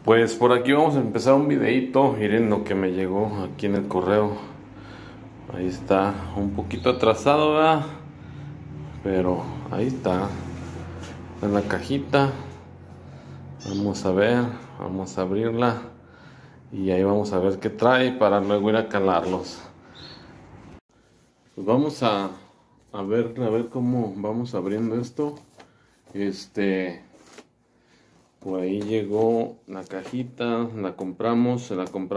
Pues por aquí vamos a empezar un videito. Miren lo que me llegó aquí en el correo. Ahí está, un poquito atrasado, ¿verdad? Pero ahí está, en la cajita. Vamos a ver, vamos a abrirla y ahí vamos a ver qué trae para luego ir a calarlos. Pues vamos a ver cómo vamos abriendo esto. Por ahí llegó la cajita, se la compramos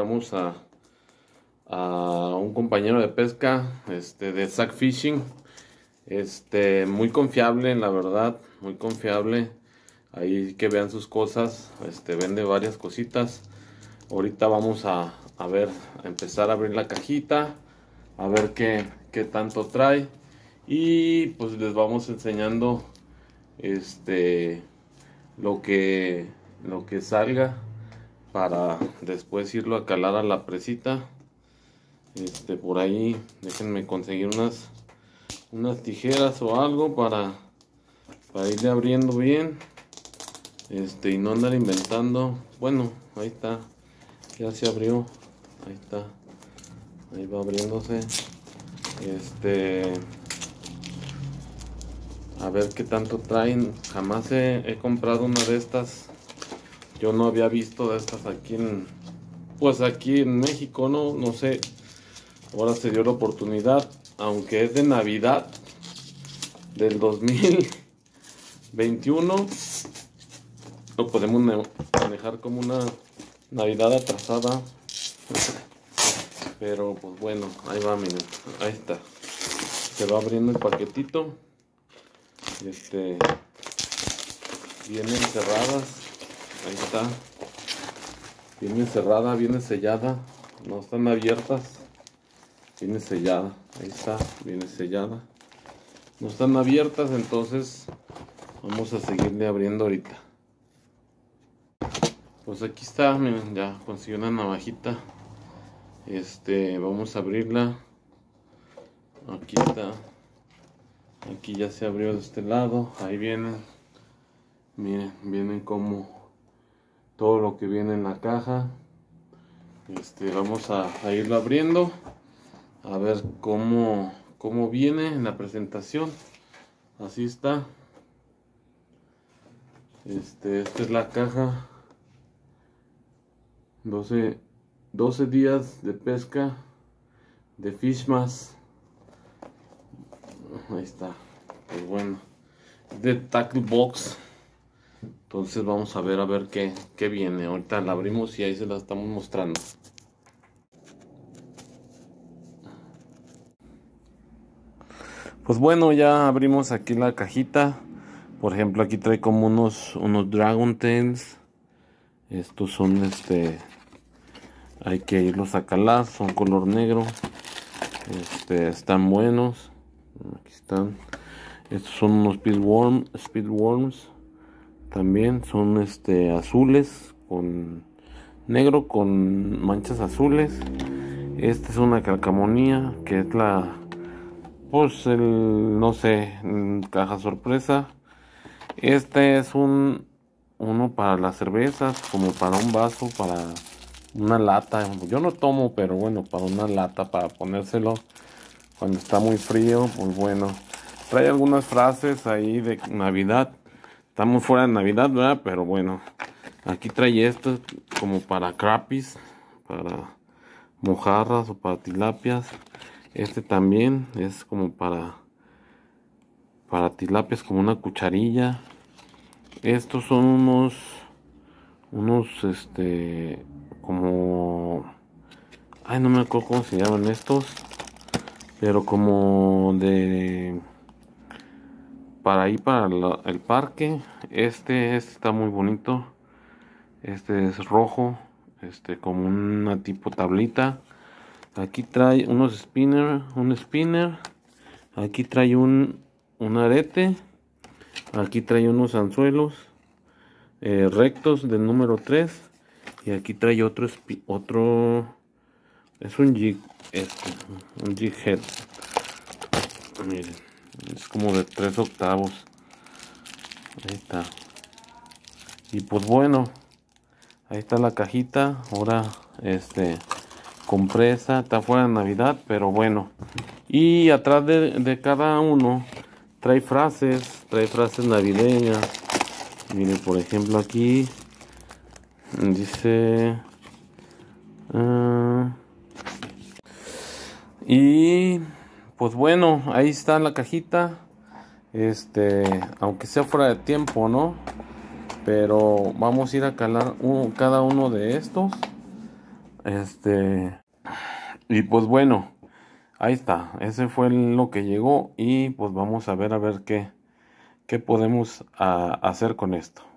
a un compañero de pesca, de Zack Fishing, muy confiable, la verdad, muy confiable. Ahí que vean sus cosas, vende varias cositas. Ahorita vamos a ver, a empezar a abrir la cajita, a ver qué tanto trae. Y pues les vamos enseñando, lo que salga para después irlo a calar a la presita. Por ahí déjenme conseguir unas tijeras o algo para irle abriendo bien, y no andar inventando. Bueno, ahí está, ya se abrió, ahí está, ahí va abriéndose. A ver qué tanto traen. Jamás he comprado una de estas. Yo no había visto de estas aquí aquí en México, no sé. Ahora se dio la oportunidad, aunque es de Navidad del 2021. Lo podemos manejar como una Navidad atrasada. Pero pues bueno, ahí va, miren, ahí está. Se va abriendo el paquetito. Vienen cerradas. Ahí está. Viene cerrada, viene sellada. No están abiertas. Viene sellada. Ahí está, viene sellada. No están abiertas, entonces vamos a seguirle abriendo ahorita. Pues aquí está, miren, ya conseguí una navajita. Vamos a abrirla. Aquí está. Aquí ya se abrió de este lado. Ahí vienen. Miren, vienen como todo lo que viene en la caja. Vamos a irlo abriendo. A ver cómo viene en la presentación. Así está. Esta es la caja. 12 días de pesca de Fishmas. Ahí está. Pues bueno, es de Tackle Box. Entonces vamos a ver qué viene. Ahorita la abrimos y ahí se la estamos mostrando. Pues bueno, ya abrimos aquí la cajita. Por ejemplo, aquí trae como unos Dragon Tails. Estos son hay que irlos a calar, son color negro. Están buenos. Aquí están. Estos son unos Speedworms. También son azules con negro con manchas azules. Esta es una calcamonía que es no sé, caja sorpresa. Este es uno para las cervezas, como para un vaso, para una lata. Yo no tomo, pero bueno, para una lata, para ponérselo cuando está muy frío. Pues bueno, trae algunas frases ahí de Navidad. Estamos fuera de Navidad, ¿verdad? Pero bueno, aquí trae esto como para crappies, para mojarras o para tilapias. También es como para tilapias, como una cucharilla. Estos son unos como, ay, no me acuerdo cómo se llaman estos, pero como para ir para el parque. Este está muy bonito. Este es rojo, como una tipo tablita. Aquí trae un spinner. Aquí trae un arete. Aquí trae unos anzuelos rectos del número 3. Y aquí trae otro, es un jig, un jig head. Miren, es como de 3/8. Ahí está. Y pues bueno, Ahí está la cajita. Ahora, compresa. Está fuera de Navidad, pero bueno. Y atrás de cada uno trae frases navideñas. Mire, por ejemplo, aquí dice... y pues bueno, ahí está la cajita. Aunque sea fuera de tiempo, ¿no? Pero vamos a ir a calar cada uno de estos. Y pues bueno, ahí está. Ese fue lo que llegó. Y pues vamos a ver qué podemos hacer con esto.